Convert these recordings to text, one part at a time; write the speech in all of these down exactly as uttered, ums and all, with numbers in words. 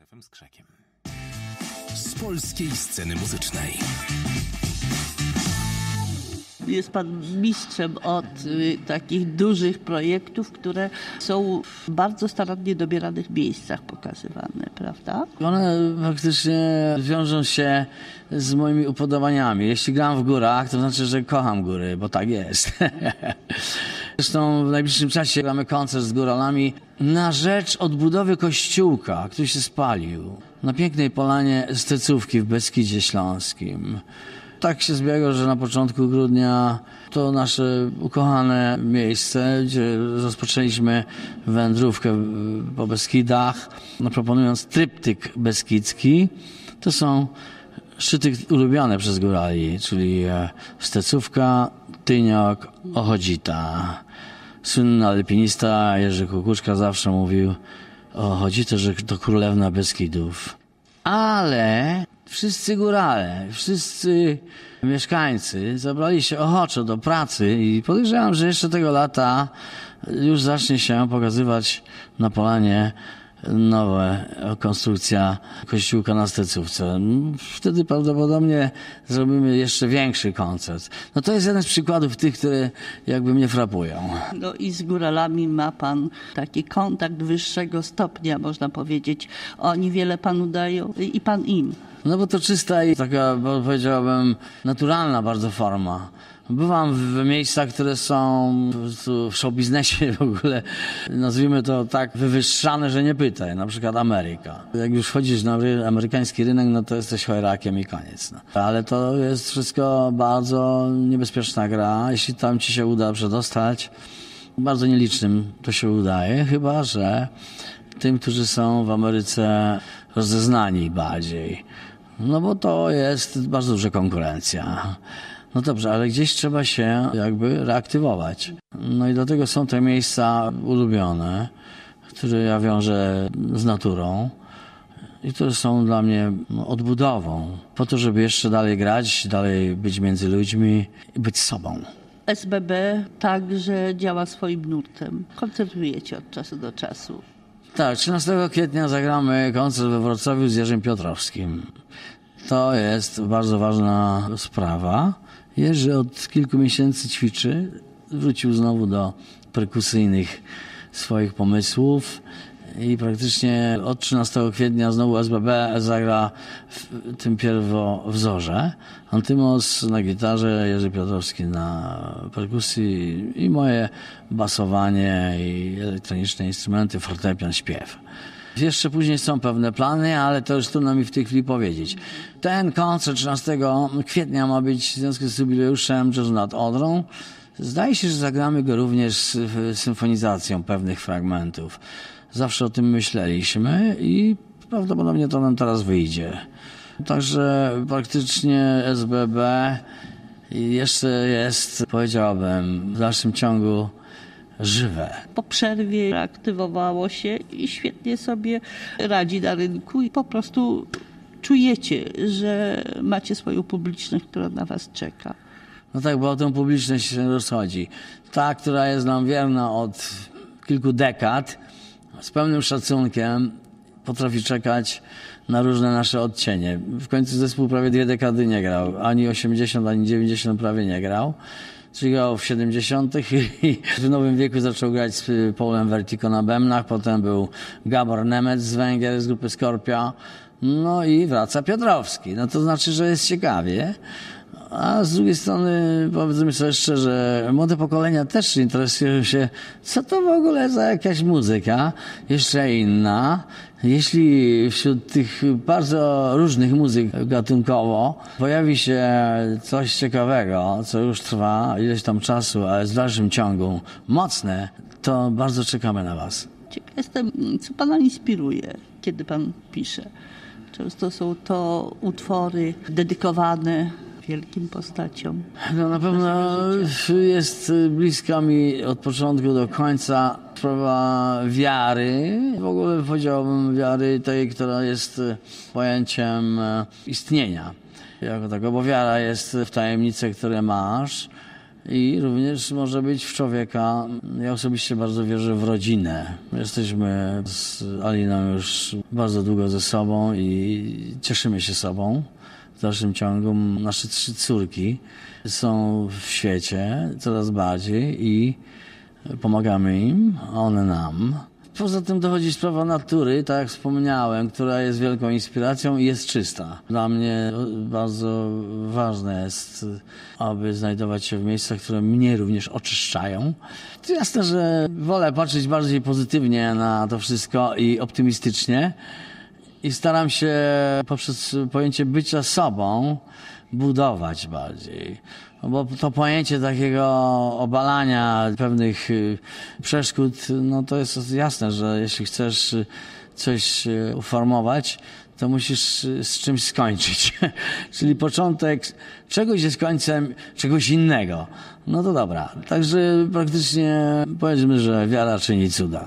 Józefem Skrzakiem. Z polskiej sceny muzycznej. Jest pan mistrzem od y, takich dużych projektów, które są w bardzo starannie dobieranych miejscach pokazywane, prawda? One faktycznie wiążą się z moimi upodobaniami. Jeśli gram w górach, to znaczy, że kocham góry, bo tak jest. Zresztą w najbliższym czasie gramy koncert z góralami na rzecz odbudowy kościółka, który się spalił na pięknej polanie Stecówki w Beskidzie Śląskim. Tak się zbiegło, że na początku grudnia to nasze ukochane miejsce, gdzie rozpoczęliśmy wędrówkę po Beskidach, no, proponując tryptyk beskidzki. To są szczyty ulubione przez górali, czyli Stecówka, Tyniok, Ochodzita. Słynny alpinista Jerzy Kukuczka zawsze mówił o Ochodzito, że to królewna Beskidów. Ale wszyscy górale, wszyscy mieszkańcy zabrali się ochoczo do pracy i podejrzewam, że jeszcze tego lata już zacznie się pokazywać na polanie nowa konstrukcja kościółka na Stecówce. Wtedy prawdopodobnie zrobimy jeszcze większy koncert. No to jest jeden z przykładów tych, które jakby mnie frapują. No i z góralami ma pan taki kontakt wyższego stopnia, można powiedzieć. Oni wiele panu dają i pan im. No bo to czysta i taka, powiedziałbym, naturalna bardzo forma. Bywam w miejscach, które są w show biznesie w ogóle, nazwijmy to tak, wywyższane, że nie pytaj. Na przykład Ameryka. Jak już wchodzisz na amerykański rynek, no to jesteś chojrakiem i koniec. No. Ale to jest wszystko bardzo niebezpieczna gra. Jeśli tam ci się uda przedostać, bardzo nielicznym to się udaje, chyba że tym, którzy są w Ameryce rozeznani bardziej. No bo to jest bardzo duża konkurencja. No dobrze, ale gdzieś trzeba się jakby reaktywować. No i dlatego są te miejsca ulubione, które ja wiążę z naturą i które są dla mnie odbudową. Po to, żeby jeszcze dalej grać, dalej być między ludźmi i być sobą. S B B także działa swoim nurtem. Koncertujecie od czasu do czasu. Tak, trzynastego kwietnia zagramy koncert we Wrocławiu z Jerzym Piotrowskim. To jest bardzo ważna sprawa. Jerzy od kilku miesięcy ćwiczy, wrócił znowu do perkusyjnych swoich pomysłów i praktycznie od trzynastego kwietnia znowu S B B zagra w tym pierwowzorze. Antymos na gitarze, Jerzy Piotrowski na perkusji i moje basowanie i elektroniczne instrumenty, fortepian, śpiew. Jeszcze później są pewne plany, ale to już trudno mi w tej chwili powiedzieć. Ten koncert trzynastego kwietnia ma być w związku z jubileuszem Jazzu nad Odrą. Zdaje się, że zagramy go również z symfonizacją pewnych fragmentów. Zawsze o tym myśleliśmy i prawdopodobnie to nam teraz wyjdzie. Także praktycznie S B B jeszcze jest, powiedziałbym, w dalszym ciągu żywe. Po przerwie aktywowało się i świetnie sobie radzi na rynku i po prostu czujecie, że macie swoją publiczność, która na was czeka. No tak, bo o tę publiczność się rozchodzi. Ta, która jest nam wierna od kilku dekad, z pełnym szacunkiem potrafi czekać na różne nasze odcienie. W końcu zespół prawie dwie dekady nie grał. Ani osiemdziesiąt, ani dziewięćdziesiąt prawie nie grał. Czyli grał w siedemdziesiątych i w nowym wieku zaczął grać z Paulem Vertigo na bębnach. Potem był Gabor Nemec z Węgier, z grupy Skorpia. No i wraca Piotrowski. No to znaczy, że jest ciekawie. A z drugiej strony, powiedzmy sobie szczerze, młode pokolenia też interesują się, co to w ogóle za jakaś muzyka, jeszcze inna. Jeśli wśród tych bardzo różnych muzyk gatunkowo pojawi się coś ciekawego, co już trwa ileś tam czasu, ale w dalszym ciągu mocne, to bardzo czekamy na was. Ciekaw jestem, co pana inspiruje, kiedy pan pisze. Często są to utwory dedykowane wielkim postaciom. No na pewno jest bliska mi od początku do końca sprawa wiary. W ogóle powiedziałbym wiary tej, która jest pojęciem istnienia jako tego, bo wiara jest w tajemnice, które masz i również może być w człowieka. Ja osobiście bardzo wierzę w rodzinę. Jesteśmy z Aliną już bardzo długo ze sobą i cieszymy się sobą. W dalszym ciągu nasze trzy córki są w świecie coraz bardziej i pomagamy im, a one nam. Poza tym dochodzi sprawa natury, tak jak wspomniałem, która jest wielką inspiracją i jest czysta. Dla mnie bardzo ważne jest, aby znajdować się w miejscach, które mnie również oczyszczają. To jasne, że wolę patrzeć bardziej pozytywnie na to wszystko i optymistycznie i staram się poprzez pojęcie bycia sobą budować bardziej. Bo to pojęcie takiego obalania pewnych przeszkód, no to jest jasne, że jeśli chcesz coś uformować, to musisz z czymś skończyć. Czyli początek czegoś jest końcem czegoś innego. No to dobra. Także praktycznie powiedzmy, że wiara czyni cuda.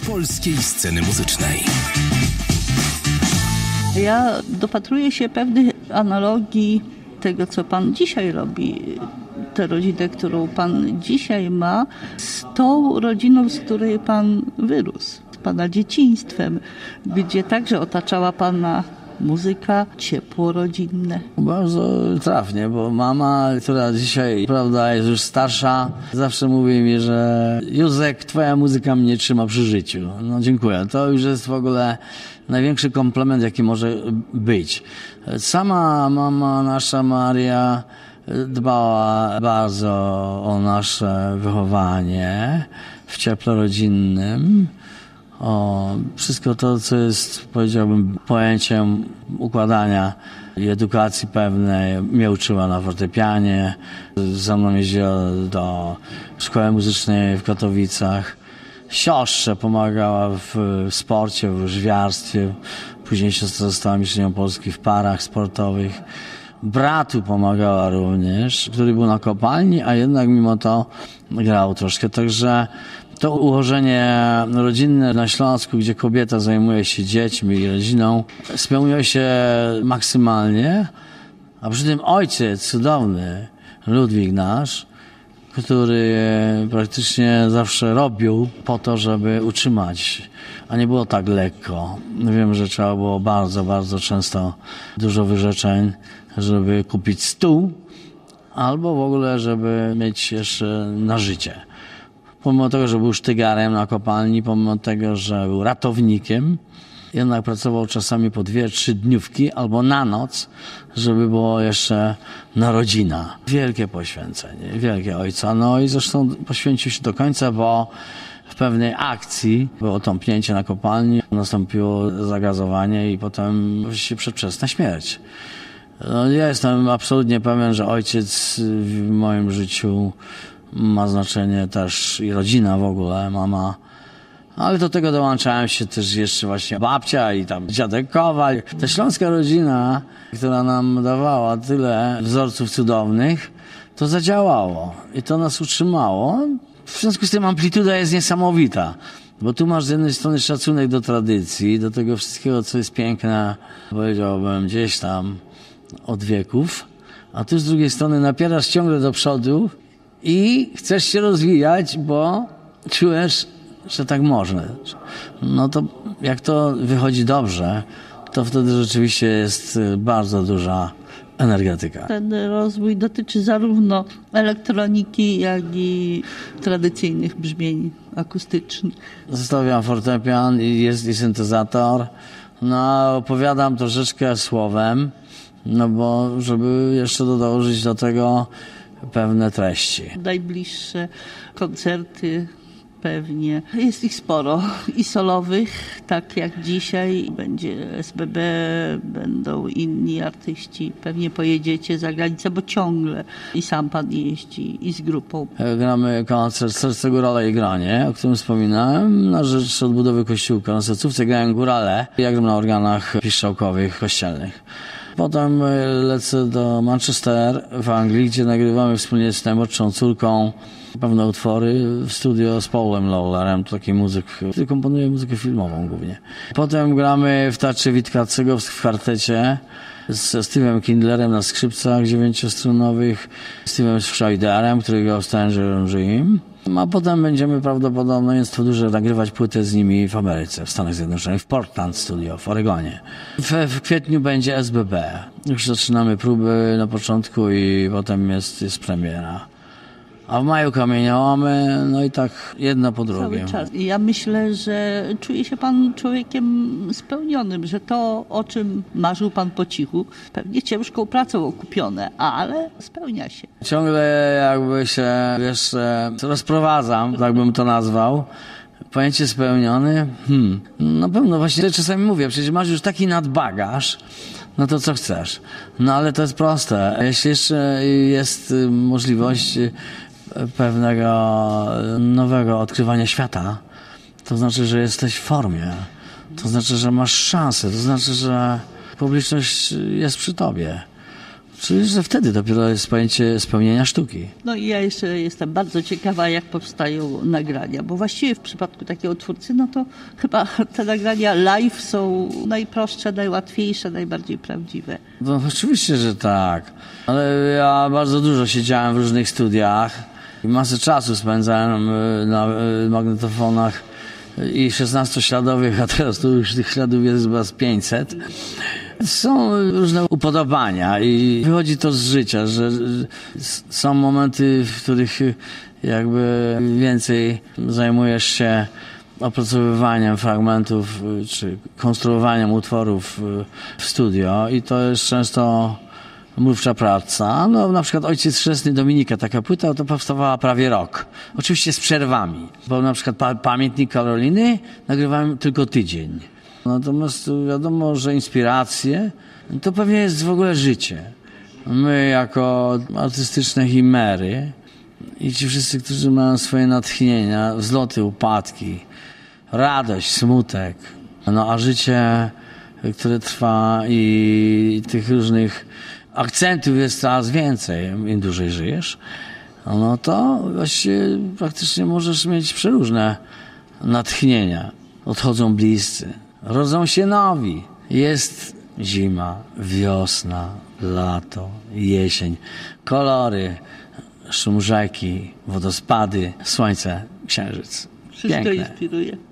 polskiej sceny muzycznej. Ja dopatruję się pewnych analogii tego, co pan dzisiaj robi. Tę rodzinę, którą pan dzisiaj ma, z tą rodziną, z której pan wyrósł. Z pana dzieciństwem, gdzie także otaczała pana muzyka, ciepło rodzinne. Bardzo trafnie, bo mama, która dzisiaj, prawda, jest już starsza, zawsze mówi mi, że Józek, twoja muzyka mnie trzyma przy życiu. No dziękuję. To już jest w ogóle największy komplement, jaki może być. Sama mama nasza Maria dbała bardzo o nasze wychowanie w cieple rodzinnym. O wszystko to, co jest, powiedziałbym, pojęciem układania i edukacji pewnej. Mnie uczyła na fortepianie, za mną jeździła do szkoły muzycznej w Katowicach. Siostrze pomagała w sporcie, w łyżwiarstwie. Później siostra została mistrzynią Polski w parach sportowych. Bratu pomagała również, który był na kopalni, a jednak mimo to grał troszkę. Także to ułożenie rodzinne na Śląsku, gdzie kobieta zajmuje się dziećmi i rodziną, spełniło się maksymalnie, a przy tym ojciec cudowny, Ludwik nasz, który praktycznie zawsze robił po to, żeby utrzymać, a nie było tak lekko. Wiem, że trzeba było bardzo, bardzo często dużo wyrzeczeń, żeby kupić stół, albo w ogóle, żeby mieć jeszcze na życie. Pomimo tego, że był sztygarem na kopalni, pomimo tego, że był ratownikiem, jednak pracował czasami po dwie, trzy dniówki albo na noc, żeby było jeszcze narodzina. Wielkie poświęcenie, wielkie ojca. No i zresztą poświęcił się do końca, bo w pewnej akcji było tąpnięcie na kopalni, nastąpiło zagazowanie i potem właściwie przedwczesna śmierć. No, ja jestem absolutnie pewien, że ojciec w moim życiu ma znaczenie też i rodzina w ogóle, mama. Ale do tego dołączałem się też jeszcze właśnie babcia i tam dziadek Kowal. Ta śląska rodzina, która nam dawała tyle wzorców cudownych, to zadziałało i to nas utrzymało. W związku z tym amplituda jest niesamowita, bo tu masz z jednej strony szacunek do tradycji, do tego wszystkiego, co jest piękne, powiedziałbym, gdzieś tam od wieków, a tu z drugiej strony napierasz ciągle do przodu i chcesz się rozwijać, bo czujesz, że tak można. No to jak to wychodzi dobrze, to wtedy rzeczywiście jest bardzo duża energetyka. Ten rozwój dotyczy zarówno elektroniki, jak i tradycyjnych brzmień akustycznych. Zostawiam fortepian i jest i syntezator. No, opowiadam troszeczkę słowem, no bo żeby jeszcze dołożyć do tego pewne treści. Najbliższe koncerty pewnie. Jest ich sporo i solowych, tak jak dzisiaj. Będzie S B B, będą inni artyści. Pewnie pojedziecie za granicę, bo ciągle i sam pan jeździ i z grupą. Gramy koncert Serce Górale i Granie, o którym wspominałem, na rzecz odbudowy kościółka. Na sercówce grałem górale, jak na organach piszczałkowych kościelnych. Potem lecę do Manchester w Anglii, gdzie nagrywamy wspólnie z najmłodszą córką pewne utwory w studio z Paulem Lawlerem, to taki muzyk, który komponuje muzykę filmową głównie. Potem gramy w Teatrze Witkacego w kwartecie ze Steve'em Kindlerem na skrzypcach dziewięciostrunowych, Steve'em Schreiderem, który grał w Stranger Dream. A potem będziemy prawdopodobieństwo duże nagrywać płytę z nimi w Ameryce, w Stanach Zjednoczonych, w Portland Studio, w Oregonie. W, w kwietniu będzie S B B. Już zaczynamy próby na początku i potem jest, jest premiera. A w maju kamieniołomy, no i tak jedno po drugim. Cały czas. Ja myślę, że czuje się pan człowiekiem spełnionym, że to, o czym marzył pan po cichu, pewnie ciężką pracą okupione, ale spełnia się. Ciągle jakby się jeszcze rozprowadzam, tak bym to nazwał. Pojęcie spełniony? Hmm. Na pewno właśnie czasami mówię, przecież masz już taki nadbagaż, no to co chcesz? No ale to jest proste. Jeśli jeszcze jest możliwość pewnego nowego odkrywania świata, to znaczy, że jesteś w formie. To znaczy, że masz szansę. To znaczy, że publiczność jest przy tobie. Czyli, że wtedy dopiero jest pojęcie spełnienia sztuki. No i ja jeszcze jestem bardzo ciekawa, jak powstają nagrania, bo właściwie w przypadku takiego twórcy, no to chyba te nagrania live są najprostsze, najłatwiejsze, najbardziej prawdziwe. No oczywiście, że tak. Ale ja bardzo dużo siedziałem w różnych studiach i masę czasu spędzałem na magnetofonach i szesnastośladowych, a teraz to już tych śladów jest chyba z pięćset. Są różne upodobania i wychodzi to z życia, że są momenty, w których jakby więcej zajmujesz się opracowywaniem fragmentów czy konstruowaniem utworów w studio i to jest często mrówcza praca. No, na przykład Ojciec Chrzestny Dominika, taka płyta, to powstawała prawie rok. Oczywiście z przerwami, bo na przykład pa- Pamiętnik Karoliny nagrywałem tylko tydzień. Natomiast wiadomo, że inspiracje to pewnie jest w ogóle życie. My jako artystyczne chimery i ci wszyscy, którzy mają swoje natchnienia, wzloty, upadki, radość, smutek, no a życie, które trwa i tych różnych akcentów jest coraz więcej, im dłużej żyjesz, no to właściwie praktycznie możesz mieć przeróżne natchnienia. Odchodzą bliscy, rodzą się nowi. Jest zima, wiosna, lato, jesień, kolory, szum rzeki, wodospady, słońce, księżyc. Wszystko Piękne. inspiruje.